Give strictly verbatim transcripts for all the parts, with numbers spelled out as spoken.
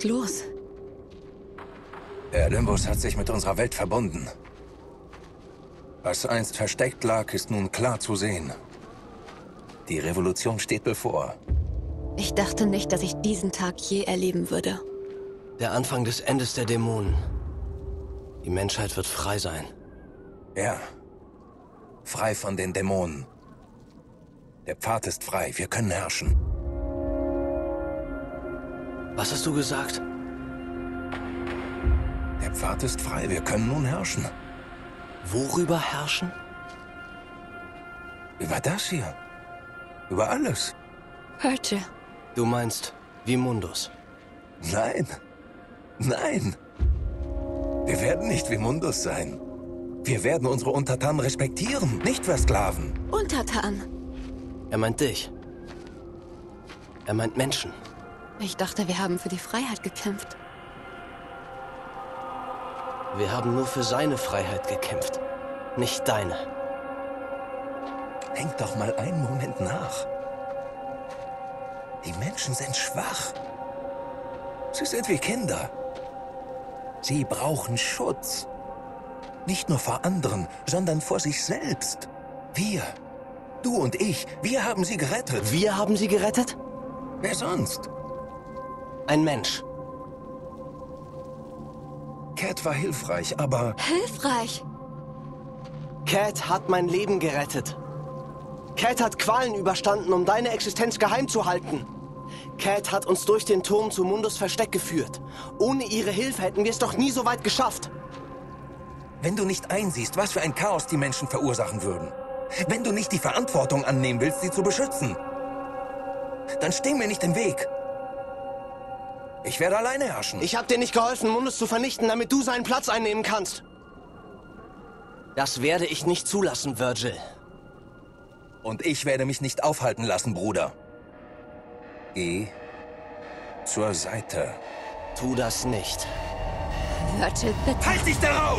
los? Der Limbus hat sich mit unserer Welt verbunden. Was einst versteckt lag, ist nun klar zu sehen. Die Revolution steht bevor. Ich dachte nicht, dass ich diesen Tag je erleben würde. Der Anfang des Endes der Dämonen. Die Menschheit wird frei sein. Ja. Frei von den Dämonen. Der Pfad ist frei, wir können herrschen. Was hast du gesagt? Der Pfad ist frei, wir können nun herrschen. Worüber herrschen? Über das hier. Über alles. Virgil. Du meinst Vimundus? Nein. Nein. Wir werden nicht Vimundus sein. Wir werden unsere Untertanen respektieren, nicht versklaven. Untertan. Er meint dich. Er meint Menschen. Ich dachte, wir haben für die Freiheit gekämpft. Wir haben nur für seine Freiheit gekämpft, nicht deine. Denk doch mal einen Moment nach. Die Menschen sind schwach. Sie sind wie Kinder. Sie brauchen Schutz. Nicht nur vor anderen, sondern vor sich selbst. Wir, du und ich, wir haben sie gerettet. Wir haben sie gerettet? Wer sonst? Ein Mensch. Cat war hilfreich, aber... Hilfreich? Cat hat mein Leben gerettet. Cat hat Qualen überstanden, um deine Existenz geheim zu halten. Cat hat uns durch den Turm zu Mundus Versteck geführt. Ohne ihre Hilfe hätten wir es doch nie so weit geschafft. Wenn du nicht einsiehst, was für ein Chaos die Menschen verursachen würden, wenn du nicht die Verantwortung annehmen willst, sie zu beschützen, dann steh mir nicht im Weg. Ich werde alleine herrschen. Ich habe dir nicht geholfen, Mundus zu vernichten, damit du seinen Platz einnehmen kannst. Das werde ich nicht zulassen, Virgil. Und ich werde mich nicht aufhalten lassen, Bruder. Geh zur Seite. Tu das nicht. Virgil, bitte. Halt dich da raus!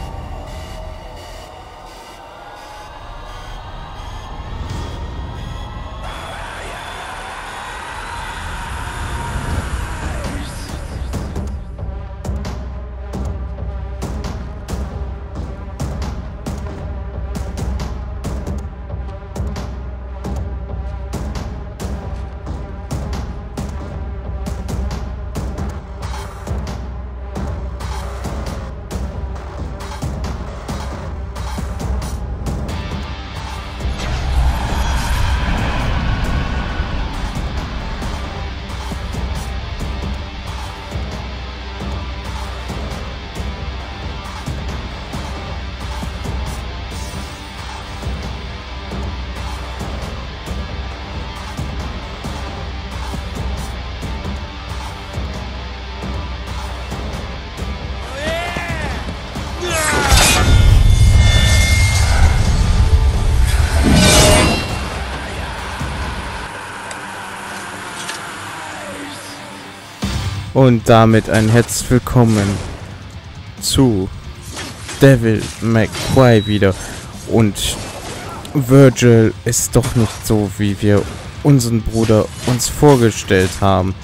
Und damit ein herzlich willkommen zu Devil May Cry wieder. Und Virgil ist doch nicht so, wie wir unseren Bruder uns vorgestellt haben.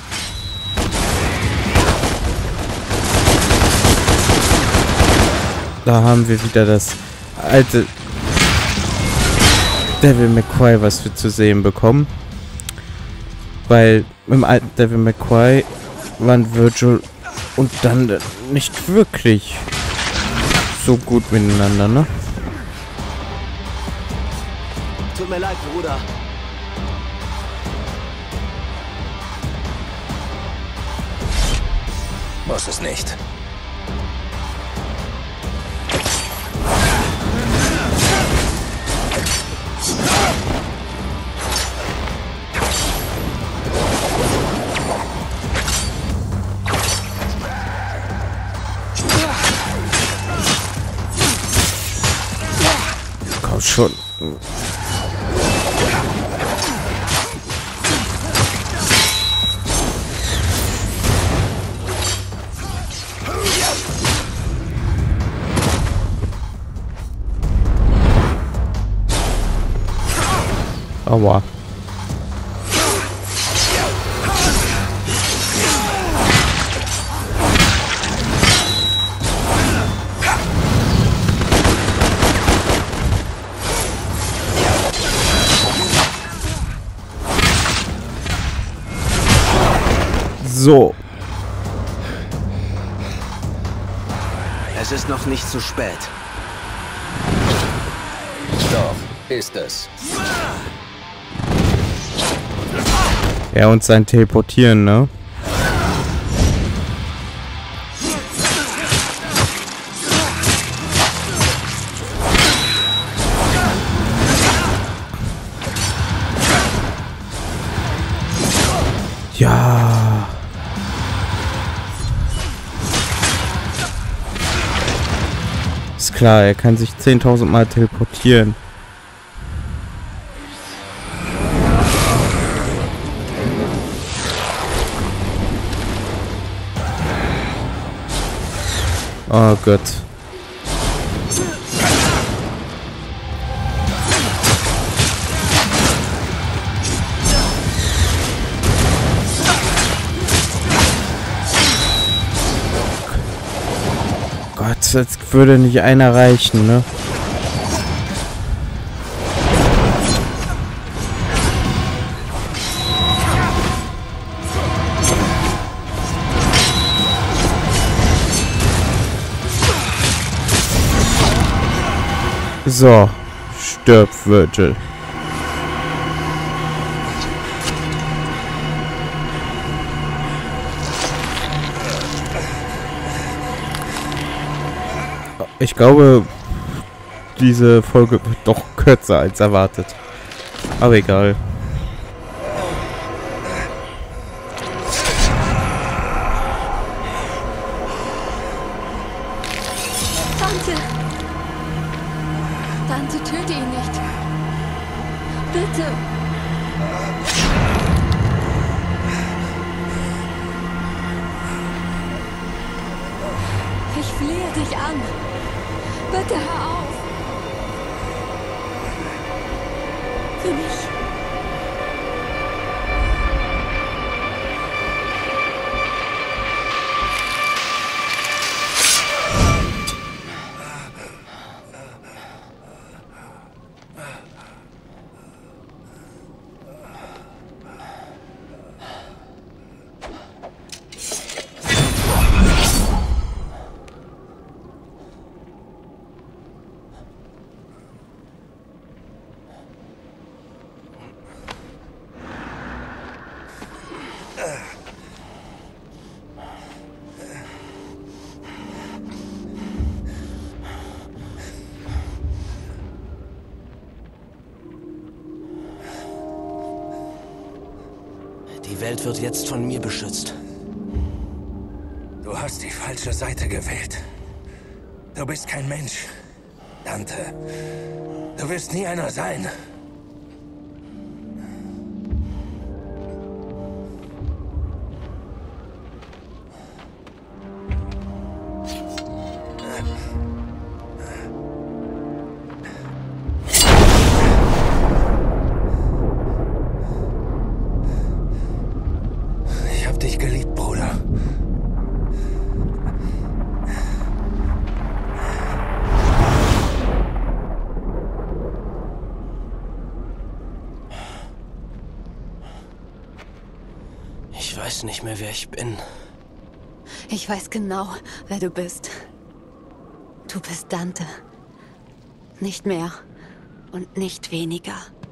Da haben wir wieder das alte Devil May Cry, was wir zu sehen bekommen. Weil im alten Devil May Cry waren Virgil und dann nicht wirklich so gut miteinander, ne? Tut mir leid, Bruder. Muss es nicht. Komm schon. Aua. So. Es ist noch nicht zu spät. Doch, ist es. Ja, und sein Teleportieren, ne? Ja. Ist klar, er kann sich zehntausend Mal teleportieren. Oh Gott. Gott, jetzt würde nicht einer reichen, ne? So, stirb, Virgil. Ich glaube, diese Folge wird doch kürzer als erwartet. Aber egal. Tante! Tante, töte ihn nicht. Bitte! Ich flehe dich an. Bitte hör auf. Für mich. Die Welt wird jetzt von mir beschützt. Du hast die falsche Seite gewählt. Du bist kein Mensch, Dante. Du wirst nie einer sein. Ich hab dich geliebt, Bruder. Ich weiß nicht mehr, wer ich bin. Ich weiß genau, wer du bist. Du bist Dante. Nicht mehr und nicht weniger.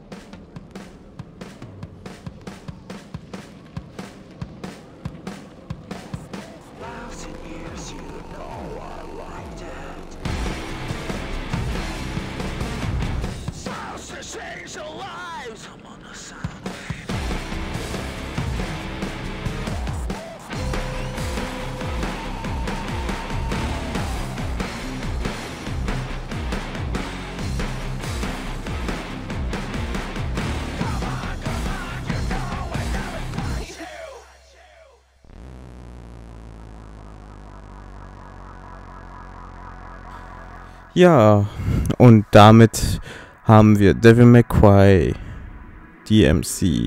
Ja, und damit haben wir Devil May Cry D M C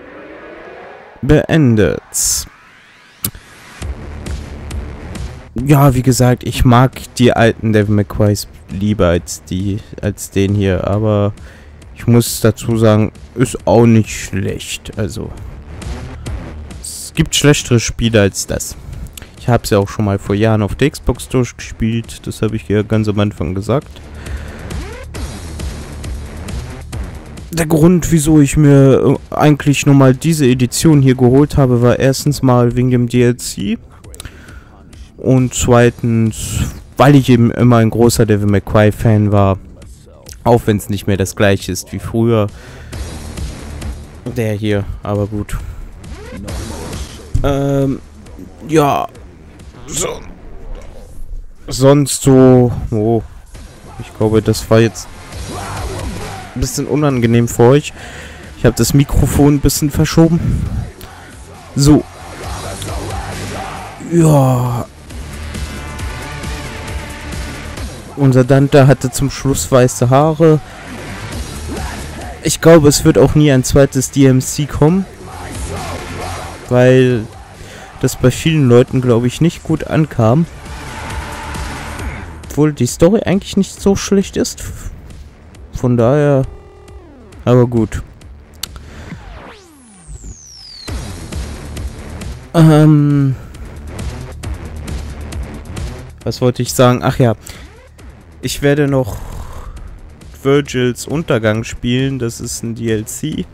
beendet. Ja, wie gesagt, ich mag die alten Devil May Crys lieber als die, als den hier, aber ich muss dazu sagen, ist auch nicht schlecht. Also, es gibt schlechtere Spiele als das. Ich habe es ja auch schon mal vor Jahren auf der Xbox durchgespielt. Das habe ich ja ganz am Anfang gesagt. Der Grund, wieso ich mir eigentlich nochmal diese Edition hier geholt habe, war erstens mal wegen dem D L C. Und zweitens, weil ich eben immer ein großer Devil May Cry Fan war. Auch wenn es nicht mehr das gleiche ist wie früher. Der hier, aber gut. Ähm, ja. So. Sonst so. Oh. Ich glaube, das war jetzt ein bisschen unangenehm für euch. Ich habe das Mikrofon ein bisschen verschoben. So. Ja. Unser Dante hatte zum Schluss weiße Haare. Ich glaube, es wird auch nie ein zweites D M C kommen. Weil das bei vielen Leuten, glaube ich, nicht gut ankam. Obwohl die Story eigentlich nicht so schlecht ist. Von daher... Aber gut. Ähm... Was wollte ich sagen? Ach ja. Ich werde noch Virgils Untergang spielen. Das ist ein D L C.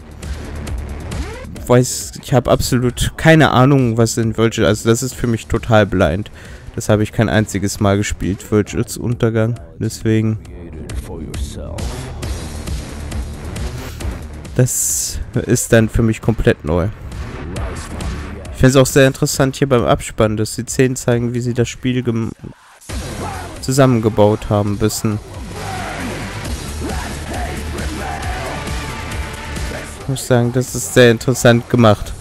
Weiß, ich habe absolut keine Ahnung, was in Virgil... Also das ist für mich total blind. Das habe ich kein einziges Mal gespielt, Virgils Untergang. Deswegen... Das ist dann für mich komplett neu. Ich finde es auch sehr interessant hier beim Abspann, dass die Szenen zeigen, wie sie das Spiel zusammengebaut haben, ein bisschen. Ich muss sagen, das ist sehr interessant gemacht.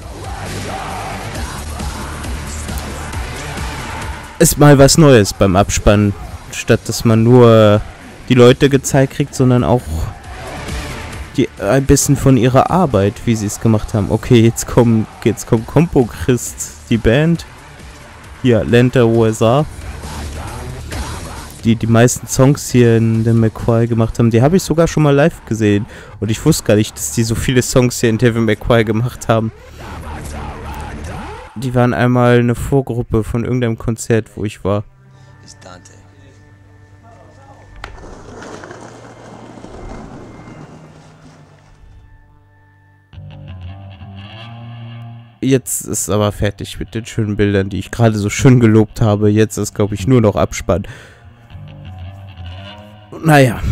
Ist mal was Neues beim Abspann, statt dass man nur die Leute gezeigt kriegt, sondern auch die, ein bisschen von ihrer Arbeit, wie sie es gemacht haben. Okay, jetzt kommen, jetzt kommt Compo Christ, die Band. Hier, Atlanta, U S A. Die die meisten Songs hier in Devil May Cry gemacht haben, die habe ich sogar schon mal live gesehen. Und ich wusste gar nicht, dass die so viele Songs hier in Devil May Cry gemacht haben. Die waren einmal eine Vorgruppe von irgendeinem Konzert, wo ich war. Jetzt ist aber fertig mit den schönen Bildern, die ich gerade so schön gelobt habe. Jetzt ist, glaube ich, nur noch Abspann. Naja.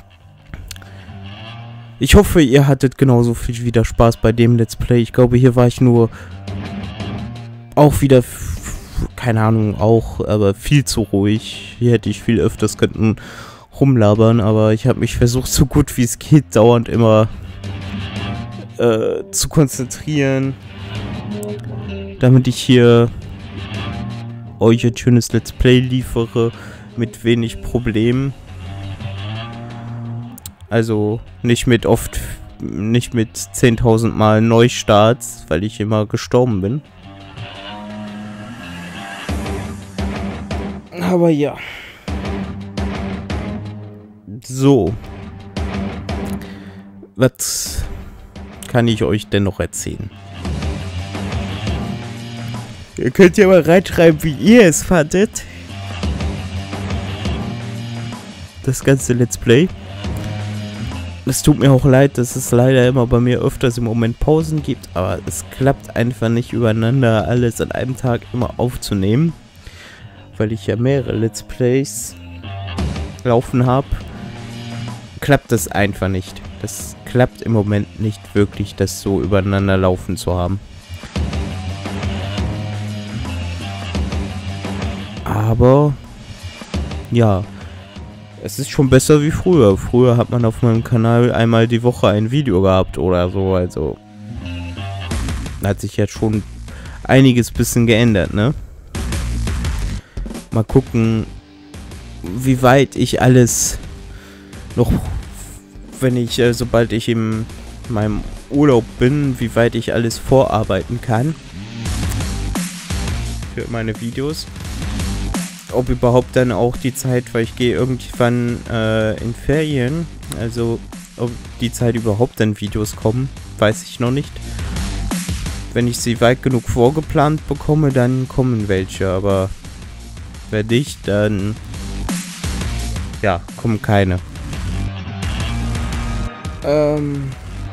Ich hoffe, ihr hattet genauso viel wieder Spaß bei dem Let's Play. Ich glaube, hier war ich nur auch wieder, keine Ahnung, auch, aber viel zu ruhig. Hier hätte ich viel öfters könnten rumlabern, aber ich habe mich versucht, so gut wie es geht, dauernd immer äh, zu konzentrieren, damit ich hier euch ein schönes Let's Play liefere mit wenig Problemen. Also nicht mit oft, nicht mit zehntausend Mal Neustarts, weil ich immer gestorben bin. Aber ja. So. Was kann ich euch denn noch erzählen? Ihr könnt ja mal reinschreiben, wie ihr es fandet. Das ganze Let's Play. Es tut mir auch leid, dass es leider immer bei mir öfters im Moment Pausen gibt, aber es klappt einfach nicht übereinander, alles an einem Tag immer aufzunehmen, weil ich ja mehrere Let's Plays laufen habe. Klappt das einfach nicht. Das klappt im Moment nicht wirklich, das so übereinander laufen zu haben. Aber ja, es ist schon besser wie früher. Früher hat man auf meinem Kanal einmal die Woche ein Video gehabt oder so, also hat sich jetzt schon einiges bisschen geändert, ne? Mal gucken, wie weit ich alles noch, wenn ich, äh, sobald ich in meinem Urlaub bin, wie weit ich alles vorarbeiten kann für meine Videos. Ob überhaupt dann auch die Zeit, weil ich gehe irgendwann äh, in Ferien, also ob die Zeit überhaupt dann Videos kommen, weiß ich noch nicht. wenn ich sie weit genug vorgeplant bekomme, dann kommen welche, aber wenn nicht, dann ja, kommen keine. Ähm,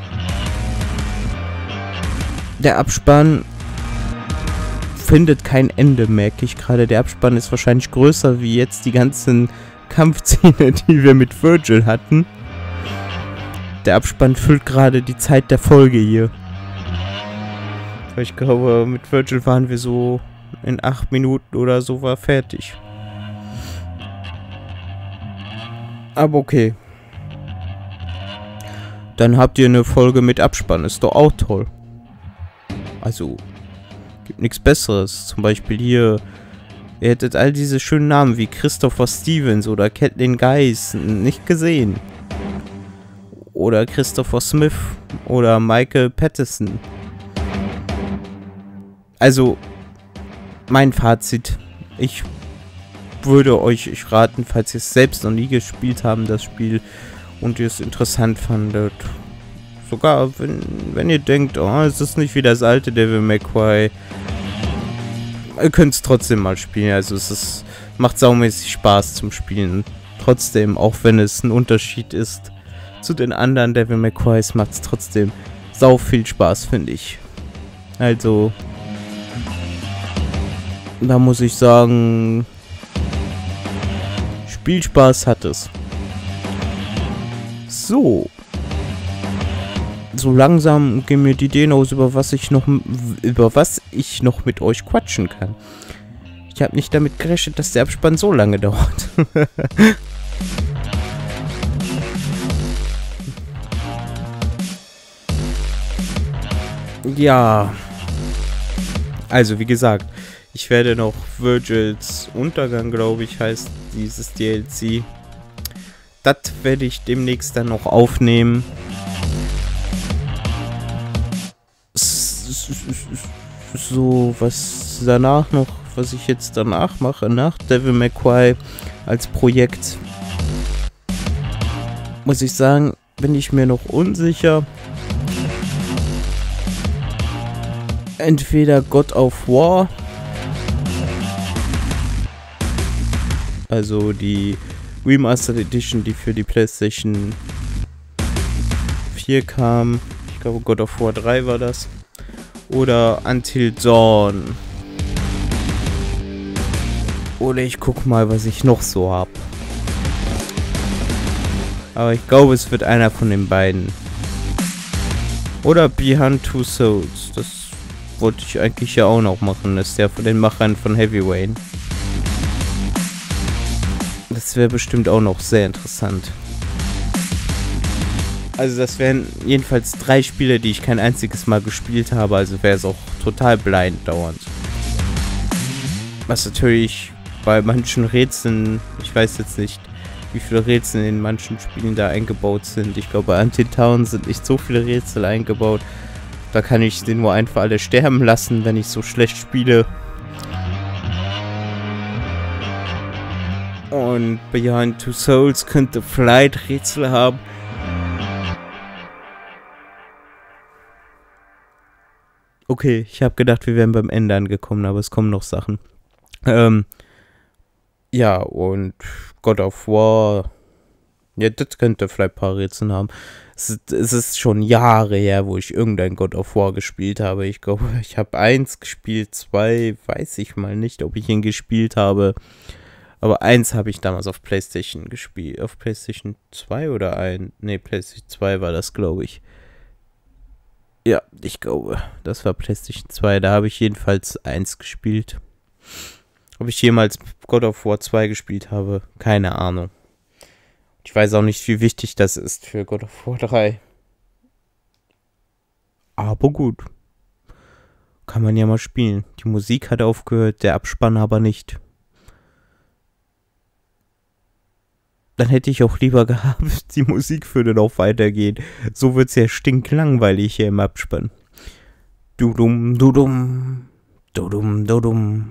der Abspann findet kein Ende, merke ich gerade. Der Abspann ist wahrscheinlich größer wie jetzt die ganzen Kampfszene, die wir mit Virgil hatten. Der Abspann füllt gerade die Zeit der Folge hier. Ich glaube, mit Virgil waren wir so in acht Minuten oder so war fertig. Aber okay. Dann habt ihr eine Folge mit Abspann. Ist doch auch toll. Also, gibt nichts Besseres. Zum Beispiel hier, ihr hättet all diese schönen Namen wie Christopher Stevens oder Caitlin Geis nicht gesehen. Oder Christopher Smith oder Michael Patterson. Also, mein Fazit. Ich würde euch raten, falls ihr es selbst noch nie gespielt haben, das Spiel, und ihr es interessant fandet. Sogar, wenn, wenn ihr denkt, oh, es ist nicht wie das alte Devil May Cry. Ihr könnt es trotzdem mal spielen. Also, es ist, macht saumäßig Spaß zum Spielen. Trotzdem, auch wenn es ein Unterschied ist zu den anderen Devil May Crys, macht es trotzdem sau viel Spaß, finde ich. Also, da muss ich sagen, Spielspaß hat es. So. So langsam gehen mir die Ideen aus, über was ich noch über was ich noch mit euch quatschen kann. Ich habe nicht damit gerechnet, dass der Abspann so lange dauert. Ja. Also, wie gesagt, ich werde noch Virgils Untergang, glaube ich, heißt dieses D L C. Das werde ich demnächst dann noch aufnehmen. So, was danach noch, was ich jetzt danach mache, nach Devil May Cry als Projekt, muss ich sagen, bin ich mir noch unsicher. Entweder God of War, also die Remastered Edition, die für die PlayStation vier kam. Ich glaube, God of War drei war das. Oder Until Dawn. Oder ich guck mal, was ich noch so hab. Aber ich glaube, es wird einer von den beiden. Oder Beyond Two Souls. Das wollte ich eigentlich ja auch noch machen. Das ist ja von den Machern von Heavy Rain. Das wäre bestimmt auch noch sehr interessant. Also das wären jedenfalls drei Spiele, die ich kein einziges Mal gespielt habe. Also wäre es auch total blind dauernd. Was natürlich bei manchen Rätseln, ich weiß jetzt nicht, wie viele Rätsel in manchen Spielen da eingebaut sind. Ich glaube, bei Until Dawn sind nicht so viele Rätsel eingebaut. Da kann ich den nur einfach alle sterben lassen, wenn ich so schlecht spiele. Und Beyond Two Souls könnte vielleicht Rätsel haben. Okay, ich habe gedacht, wir wären beim Ende angekommen, aber es kommen noch Sachen. Ähm, ja, und God of War. Ja, das könnte vielleicht ein paar Rätsel haben. Es ist, es ist schon Jahre her, wo ich irgendein God of War gespielt habe. Ich glaube, ich habe eins gespielt, zwei, weiß ich mal nicht, ob ich ihn gespielt habe. Aber eins habe ich damals auf PlayStation gespielt. Auf PlayStation zwei oder ein? Ne, PlayStation zwei war das, glaube ich. Ja, ich glaube, das war PlayStation zwei. Da habe ich jedenfalls eins gespielt. Ob ich jemals God of War zwei gespielt habe, keine Ahnung. Ich weiß auch nicht, wie wichtig das ist für God of War drei. Aber gut. Kann man ja mal spielen. Die Musik hat aufgehört, der Abspann aber nicht. Dann hätte ich auch lieber gehabt, die Musik würde noch weitergehen. So wird es ja stinklangweilig hier im Abspann. Dudum, dudum, dudum, dudum.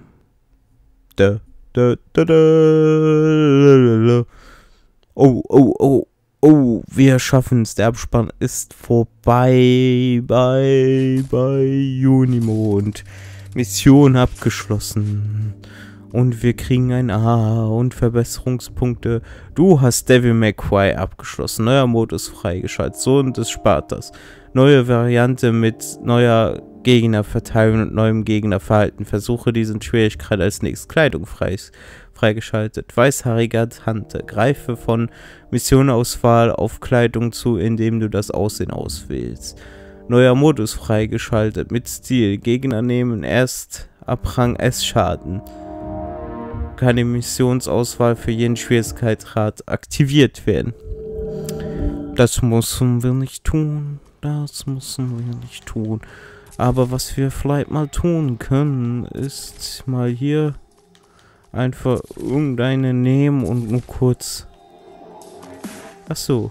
Da, da, da, da, da. Oh, oh, oh. Oh, wir schaffen es. Der Abspann ist vorbei bei, bei Junimond. Mission abgeschlossen. Und wir kriegen ein A und Verbesserungspunkte. Du hast Devil May Cry abgeschlossen. Neuer Modus freigeschaltet. Sohn des Sparters. Neue Variante mit neuer Gegnerverteilung und neuem Gegnerverhalten. Versuche diesen Schwierigkeit als nächstes. Kleidung frei, freigeschaltet. Weißhaariger Tante. Greife von Missionauswahl auf Kleidung zu, indem du das Aussehen auswählst. Neuer Modus freigeschaltet. Mit Stil. Gegner nehmen erst ab Rang S Schaden. Kann die Missionsauswahl für jeden Schwierigkeitsgrad aktiviert werden. Das müssen wir nicht tun. Das müssen wir nicht tun. Aber was wir vielleicht mal tun können, ist mal hier einfach irgendeine nehmen und nur kurz... Ach so.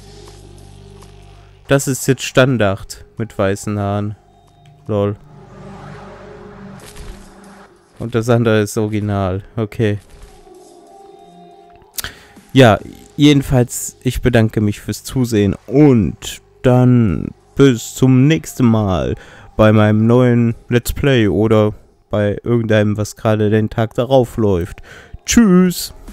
Das ist jetzt Standard mit weißen Haaren. Lol. Und das andere ist Original. Okay. Ja, jedenfalls, ich bedanke mich fürs Zusehen und dann bis zum nächsten Mal bei meinem neuen Let's Play oder bei irgendeinem, was gerade den Tag darauf läuft. Tschüss!